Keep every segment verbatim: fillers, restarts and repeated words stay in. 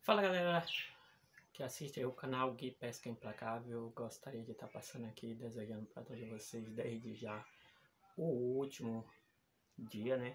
Fala galera que assiste aí o canal Gui Pesca Implacável. Eu gostaria de estar passando aqui desejando para todos vocês desde já o último dia, né,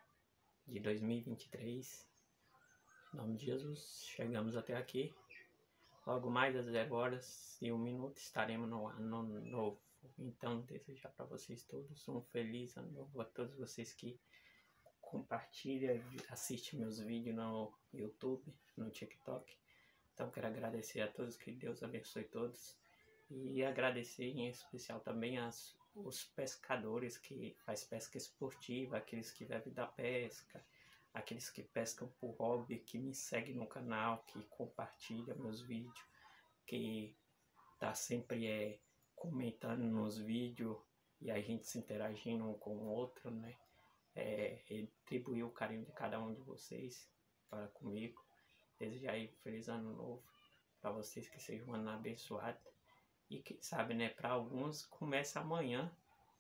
de dois mil e vinte e três. Em nome de Jesus, chegamos até aqui. Logo mais às zero horas e um minuto estaremos no ano novo. Então desejar para vocês todos um feliz ano novo, a todos vocês que compartilham, assistem meus vídeos no YouTube, no TikTok. Então quero agradecer a todos, que Deus abençoe todos. E agradecer em especial também as, os pescadores que faz pesca esportiva, aqueles que vivem da pesca, aqueles que pescam por hobby, que me seguem no canal, que compartilham meus vídeos, que tá sempre é, comentando nos vídeos e a gente se interagindo um com o outro, né? É, retribuir o carinho de cada um de vocês para comigo. Desejar aí um feliz ano novo para vocês, que seja um ano abençoado. E quem sabe, né, para alguns começa amanhã.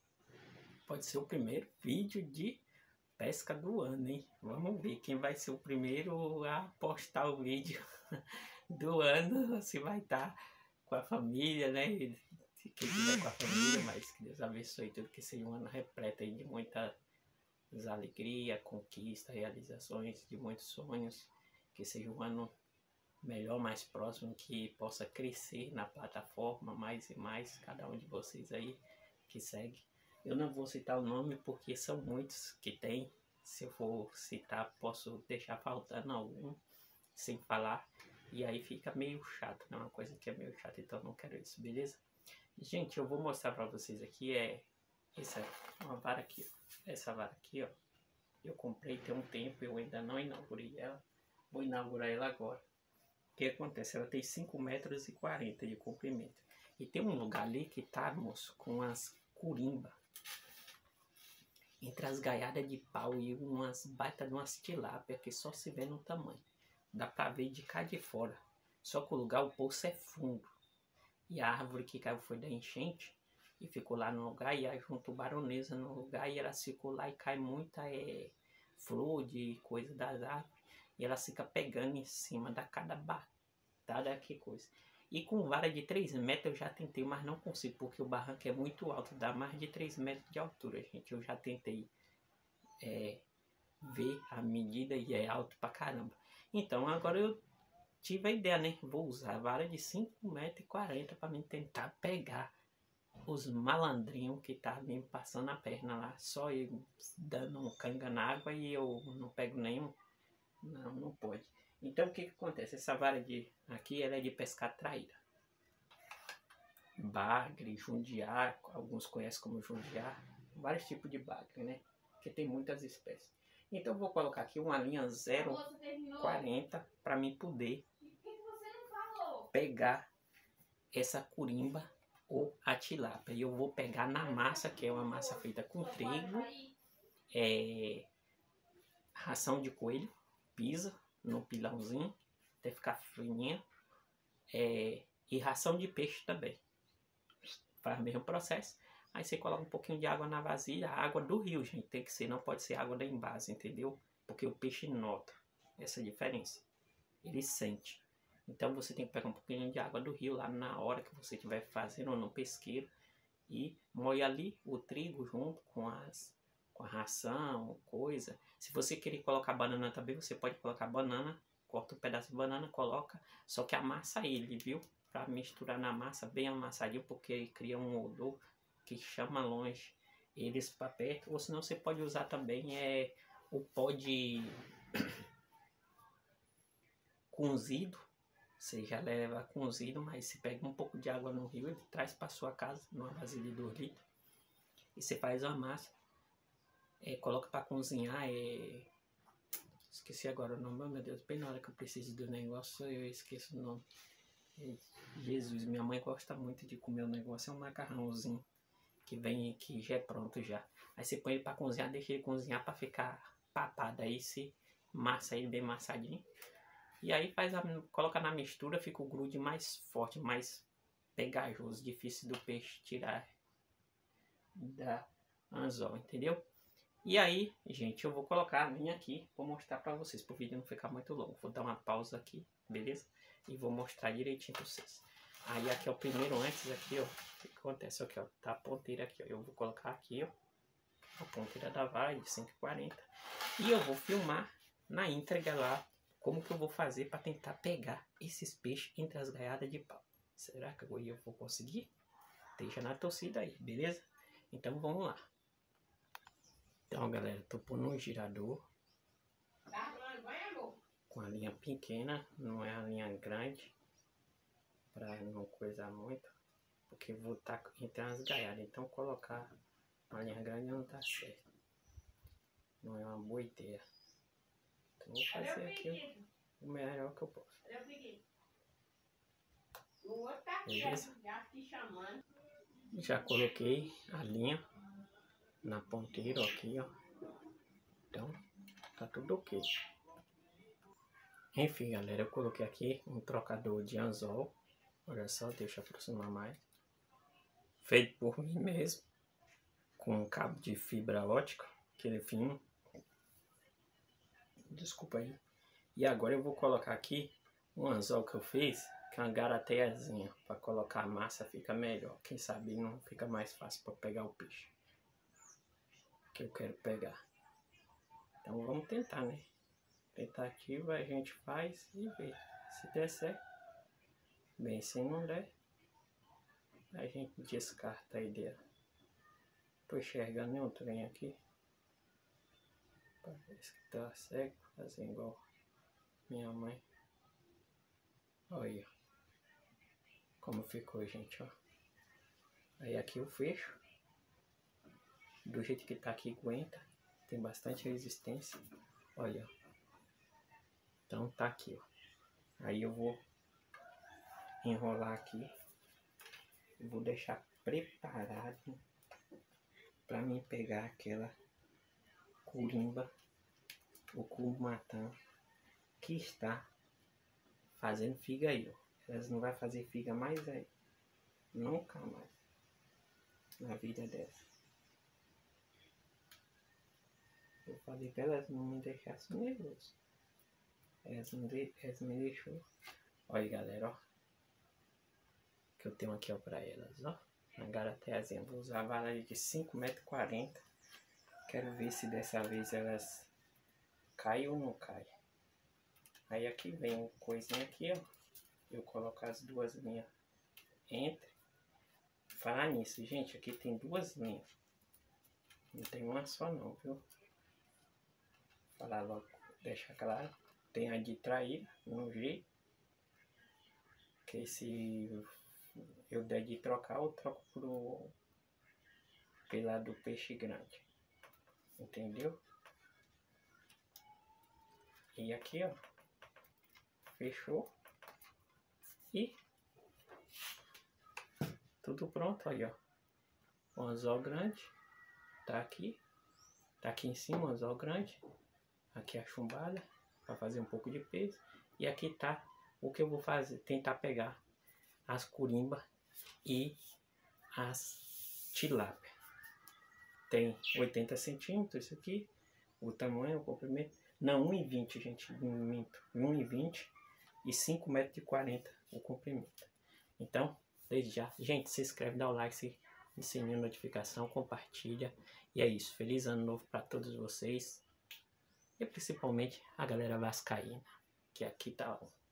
Pode ser o primeiro vídeo de pesca do ano, hein? Vamos ver quem vai ser o primeiro a postar o vídeo do ano. Se vai estar com a família, né? Se quem estiver com a família, mas que Deus abençoe tudo, que seja um ano repleto aí de muita alegria, conquista, realizações, de muitos sonhos. Que seja um ano melhor, mais próximo, que possa crescer na plataforma mais e mais, cada um de vocês aí que segue. Eu não vou citar o nome porque são muitos que tem. Se eu for citar, posso deixar faltando algum sem falar, e aí fica meio chato, né? Uma coisa que é meio chata, então não quero isso, beleza? Gente, eu vou mostrar pra vocês aqui, é essa uma vara aqui, ó. Essa vara aqui, ó, eu comprei tem um tempo, eu ainda não inaugurei ela. Vou inaugurar ela agora. O que acontece? Ela tem cinco metros e quarenta de comprimento. E tem um lugar ali que tá, moço, com as curimbas. Entre as gaiadas de pau e umas baitas de umas tilápia que só se vê no tamanho. Dá pra ver de cá de fora. Só que o lugar, o poço é fundo. E a árvore que caiu foi da enchente. E ficou lá no lugar. E aí juntou baronesa no lugar. E ela ficou lá e cai muita é, flor de coisa das árvores. E ela fica pegando em cima da cada batada, que coisa. E com vara de três metros eu já tentei, mas não consigo, porque o barranco é muito alto, dá mais de três metros de altura, gente. Eu já tentei é, ver a medida e é alto pra caramba. Então agora eu tive a ideia, né? Vou usar a vara de cinco metros e quarenta para mim tentar pegar os malandrinhos que tá me passando a perna lá. Só eu dando um canga na água e eu não pego nenhum. Não, não pode. Então o que que acontece? Essa vara de aqui, ela é de pescar traíra. Bagre, jundiá, alguns conhecem como jundiá. Vários tipos de bagre, né? Porque tem muitas espécies. Então eu vou colocar aqui uma linha zero quarenta para mim poder pegar essa curimba ou a tilápia. E eu vou pegar na massa, que é uma massa feita com trigo, é, ração de coelho, pisa no pilãozinho até ficar fininha, é, e ração de peixe também. Faz o mesmo processo. Aí você coloca um pouquinho de água na vasilha, a água do rio, gente, tem que ser, não pode ser água da embase, entendeu? Porque o peixe nota essa diferença, ele sente. Então você tem que pegar um pouquinho de água do rio lá na hora que você estiver fazendo no pesqueiro e molhar ali o trigo junto com as com a ração, coisa. Se você querer colocar banana também, você pode colocar banana, corta um pedaço de banana, coloca, só que amassa ele, viu? Para misturar na massa bem amassadinho, porque ele cria um odor que chama longe eles para perto. Ou senão você pode usar também é, o pó de cozido. Você já leva cozido, mas você pega um pouco de água no rio, ele traz para sua casa, numa vasilha de dois litros. E você faz uma massa. É, coloca para cozinhar, é... esqueci agora o nome, meu Deus, bem na hora que eu preciso do negócio eu esqueço o nome. É, Jesus, minha mãe gosta muito de comer o negócio, é um macarrãozinho que vem, que já é pronto já. Aí você põe ele para cozinhar, deixa ele cozinhar para ficar papado, aí se massa ele bem amassadinho. E aí faz a, coloca na mistura, fica o grude mais forte, mais pegajoso, difícil do peixe tirar da anzol, entendeu? E aí, gente, eu vou colocar a linha aqui, vou mostrar pra vocês, pro vídeo não ficar muito longo. Vou dar uma pausa aqui, beleza? E vou mostrar direitinho pra vocês. Aí aqui é o primeiro antes aqui, ó. O que acontece aqui, ó? Tá a ponteira aqui, ó. Eu vou colocar aqui, ó. A ponteira da vara de cento e quarenta. E eu vou filmar na íntegra lá como que eu vou fazer para tentar pegar esses peixes entre as gaiadas de pau. Será que eu vou conseguir? Deixa na torcida aí, beleza? Então vamos lá. Então, galera, tô pondo um girador com a linha pequena, não é a linha grande, para não coisar muito, porque vou estar tá entre as gaiadas. Então colocar uma linha grande não tá certo, não é uma boa ideia. Então vou fazer aqui o melhor que eu posso. Beleza? Já coloquei a linha na ponteira aqui, ó. Então tá tudo ok. Enfim, galera, eu coloquei aqui um trocador de anzol. Olha só, deixa eu aproximar mais. Feito por mim mesmo, com um cabo de fibra ótica, aquele fino. Desculpa aí. E agora eu vou colocar aqui um anzol que eu fiz, que é uma garateiazinha, para colocar a massa fica melhor. Quem sabe não fica mais fácil para pegar o peixe que eu quero pegar. Então vamos tentar, né? Tentativa a gente faz e vê. Se der certo, bem, se não der, a gente descarta a ideia. Tô enxergando nenhum trem aqui. Parece que tá cego, fazer igual minha mãe. Olha como ficou, gente, ó. Aí aqui eu fecho. Do jeito que tá aqui, aguenta. Tem bastante resistência. Olha. Então tá aqui, ó. Aí eu vou enrolar aqui. Vou deixar preparado para mim pegar aquela curimba, o curumatã, que está fazendo figa aí, ó. Elas não vai fazer figa mais aí. Nunca mais. Na vida dessa. Eu falei pra elas não me deixassem nervoso. Elas, não de, elas me deixou. Olha, galera, ó. Que eu tenho aqui, ó, pra elas, ó. Na garateiazinha. Vou usar a vara de cinco metros e quarenta. Quero ver se dessa vez elas caem ou não caem. Aí aqui vem coisinha aqui, ó. Eu coloco as duas linhas entre. Falar nisso, gente, aqui tem duas linhas. Não tem uma só não, viu? Falar logo, deixa claro. Tem a de traíra, no jeito. Que se eu der de trocar, eu troco pro pela do peixe grande. Entendeu? E aqui, ó. Fechou. E tudo pronto aí, ó. O anzol grande tá aqui. Tá aqui em cima o anzol grande. Aqui a chumbada para fazer um pouco de peso. E aqui tá o que eu vou fazer, tentar pegar as curimbas e as tilápia. Tem oitenta centímetros isso aqui, o tamanho, o comprimento. Não, um e vinte, gente, minto. um e vinte e cinco metros e quarenta o comprimento. Então, desde já, gente, se inscreve, dá o like, se sininho de notificação, compartilha. E é isso, feliz ano novo para todos vocês. E principalmente a galera vascaína, que aqui tá